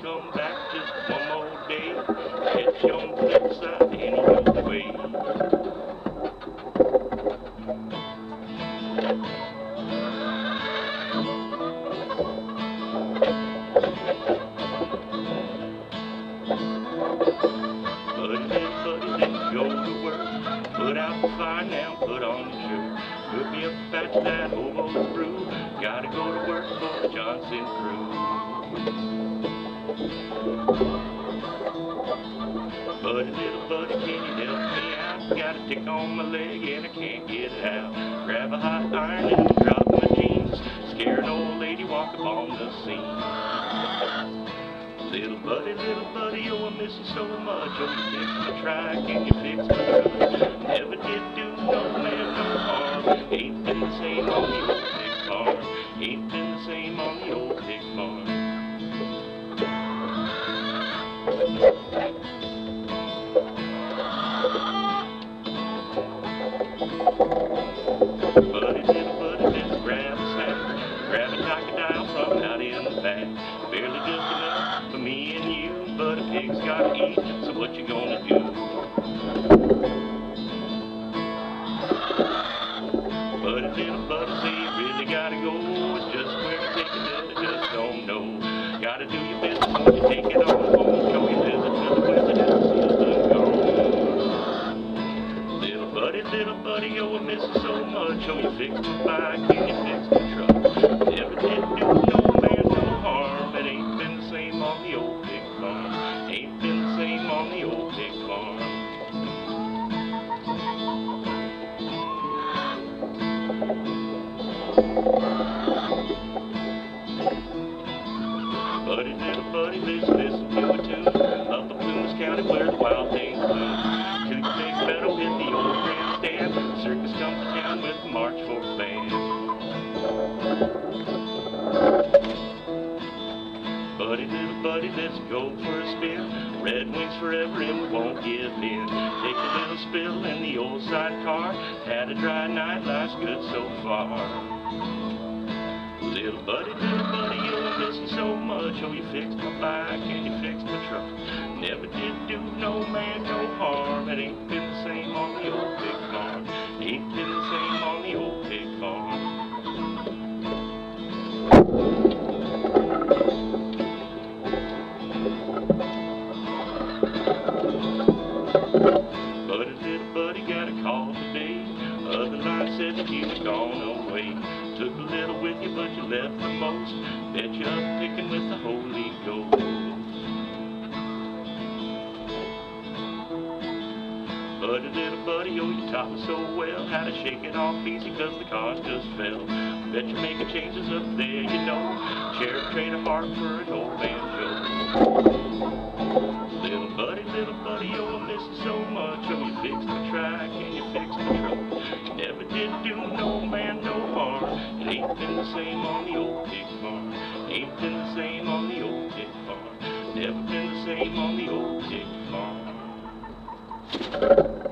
come back just one more day. Catch you on the flip side any old way. Buddy, let's go to work. Put out the fire now, put on your shirt. Put me up a patch of that hobo's brew. Gotta go to work for the Johnson crew. Buddy, little buddy, can you help me out? Got a tick on my leg and I can't get it out. Grab a hot iron and drop my jeans. Scare an old lady, walk upon the scene. Little buddy, oh, I miss you so much. Oh, you fix my track and you fix my truck. Never did do no man no harm. Ain't been the same on the old pig farm. Ain't been the same on the old pig farm. Buddy, little buddy, let's grab a snack. Grab a crocodile from out in the back. Barely just enough for me and you, but a pig's gotta eat, so what you gonna do? Buddy, little buddy, say you really gotta go. It's just where to take it, I just don't know. Gotta do your business, won't you take it on home? Show your visit to the wizard and see the gone. Little buddy, oh, I miss you so much. Oh, you fix my bike and you fix my truck. Never did do no man no harm. It ain't been the same on the old pig farm. Ain't been the same on the old pig farm. Buddy, little buddy, listen to a tune up in Plumas County where the wild things bloom. To the big meadow with the old grandstand, the circus comes to town with the March Fork band. Buddy, little buddy, let's go for a spin. Red Wings forever and we won't give in. Take a little spill in the old sidecar. Had a dry night, life's good so far. Little buddy, oh, I miss you so much. Oh, you fixed my bike and you fixed my truck. Never did do no man no harm. It ain't been the same on the old pig farm. Ain't been the same on the old pig farm. Buddy, little buddy, got a call today. Other line said that you was gone away. Took a little with you, but you left the most. Bet you up picking with the Holy Ghost. Buddy, little buddy, oh, you taught me so well how to shake it off easy, cause the cards just fell. Bet you're making changes up there, you know. Sheriff trade a heart for an old banjo. Little buddy, oh, I miss you so much. Oh, you fixed my track and you fixed my truck. Never did do no man no harm. It ain't been the same on the old pig farm. Ain't been the same on the old pig farm. Never been the same on the old pig farm.